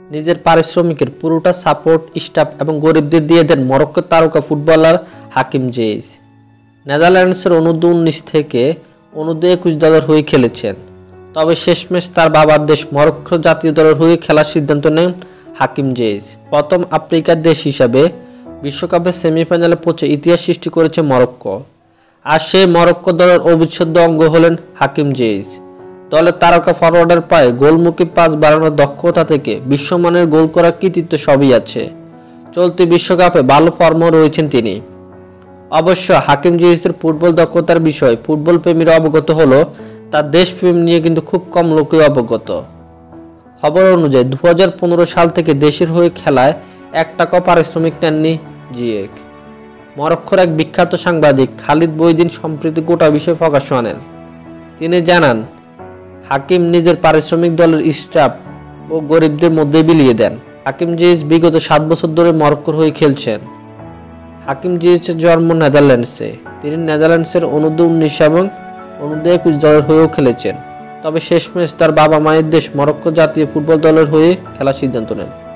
নিজের পারিশ্রমিকের পুরোটা support staff এবং গরিবদের দিয়ে দেন মরক্কোর তারকা ফুটবলার হাকিম জিয়েইচ। নেদারল্যান্ডসের অনূর্ধ্ব-19 থেকে অনূর্ধ্ব-21 দলের হয়ে খেলেছেন। তবে শেষমেশ তার বাবার দেশ মরক্কো জাতীয় দলের হয়ে খেলার সিদ্ধান্ত নেন হাকিম জিয়েইচ। প্রথম আফ্রিকার দেশ হিসাবে বিশ্বকাপের সেমিফাইনালে পৌঁছে ইতিহাস সৃষ্টি করেছে মরক্কো। আর সেই মরক্কো দলের অবিচ্ছেদ্য অঙ্গ হলেন হাকিম জিয়েইচ। দলের তারকা ফরওয়ার্ডের পায়ে গোলমুখী পাস বাড়ানোর দক্ষতা থেকে বিশ্বমানের গোল করার কৃতিত্ব সবই আছে। চলতি বিশ্বকাপে ভালো ফর্মও রয়েছেন তিনি। অবশ্য হাকিম জিয়েইচের ফুটবল দক্ষতার বিষয়ে ফুটবল প্রেমীরা অবগত হলো, তার দেশপ্রেম নিয়ে কিন্তু খুব কম লোকই অবগত। খবর অনুযায়ী 2015 সাল থেকে দেশের হয়ে খেলায় 1 টাকাও পারিশ্রমিক নেননি জিয়েক। মরক্কোর এক বিখ্যাত সাংবাদিক খালিদ বইদিন সম্প্রতি গোটা বিষয় প্রকাশ্যে আনেন। তিনি জানান, হাকিম নিজের পারিশ্রমিক দলের স্টাফ ও গরিবদের মধ্যে বিলিয়ে দেন। হাকিম জিয়েইচ বিগত 7 বছর ধরে মরক্কোর হয়ে খেলছেন। হাকিম জিয়েইচের জন্ম নেদারল্যান্ডসে। তিনি নেদারল্যান্ডসের অনূর্ধ্ব-19 এবং অনূর্ধ্ব-21 দলের হয়েও খেলেছেন। তবে শেষমেশ তার বাবা মায়ের দেশ মরক্কো জাতীয় ফুটবল দলের হয়ে খেলার সিদ্ধান্ত নেন।